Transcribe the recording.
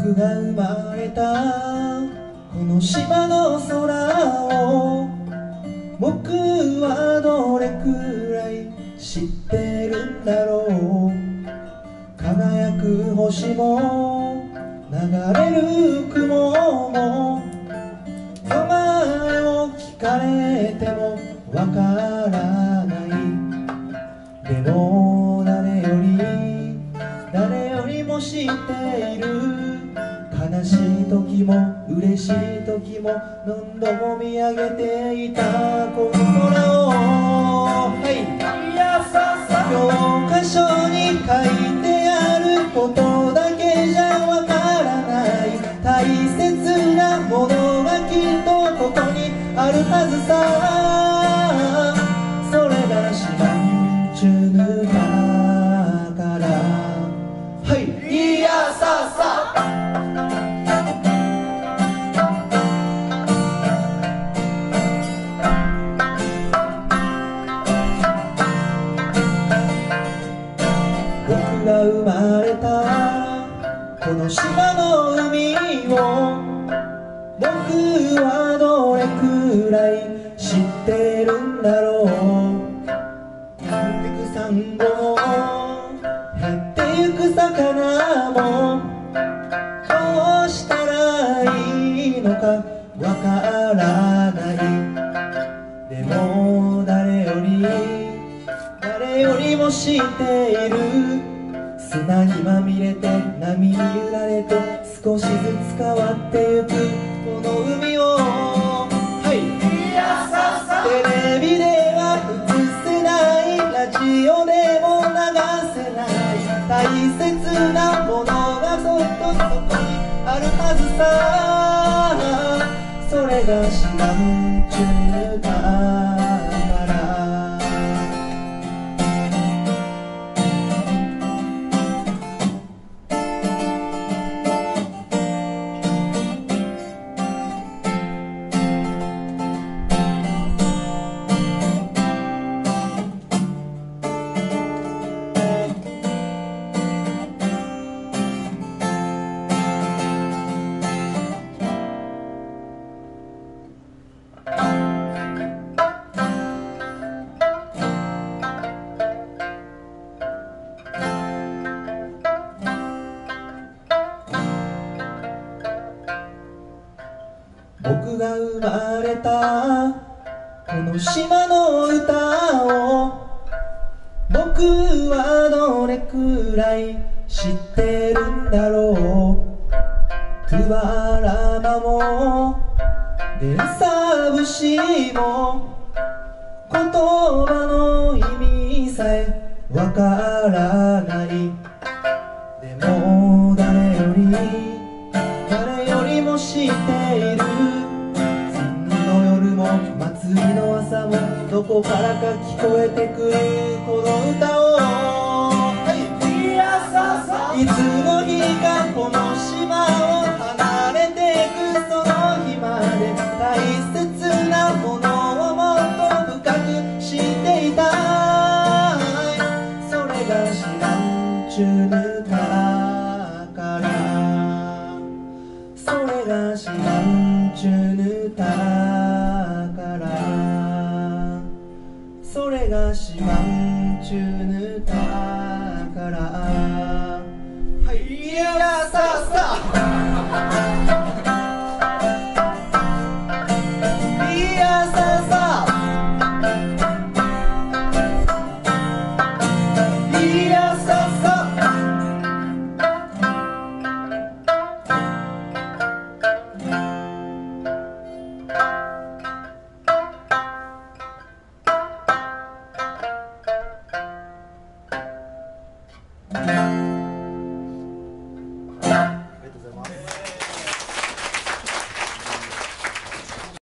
僕が生まれたこの島の空を僕はどれくらい知ってるんだろう。輝く星も流れる雲も名前を聞かれてもわからない。でも誰よりも知っている。悲しい時も嬉しい時も何度も見上げていたこの空を、教科書に書いてあることだけじゃわからない。大切なものがきっとここにあるはずさ。それがシマンチュヌだから。いやささ僕が生まれたこの島の海を僕はどれくらい知ってるんだろう。飛んでくサンゴも減ってゆく魚もどうしたらいいのかわからない。でも誰よりも知っている。砂にまみれて波に揺られて少しずつ変わってゆくこの海を、テレビでは映せない、ラジオでも流せない。大切なものがそっとそこにあるはずさ。それがシマンチュヌだから。僕が生まれたこの島の歌を僕はどれくらい知ってるんだろう。トゥワラマもデンサブシも言葉の意味さえわからない。でも誰よりも知っている。冬の夜も祭りの朝もどこからか聞こえてくるこの歌を、いつの日かこの島を離れてくその日まで大切なものをもっと深く知っていたい。それがシマンチュヌだから。それがシマンチュヌだから。それがシマンチュヌだから。いや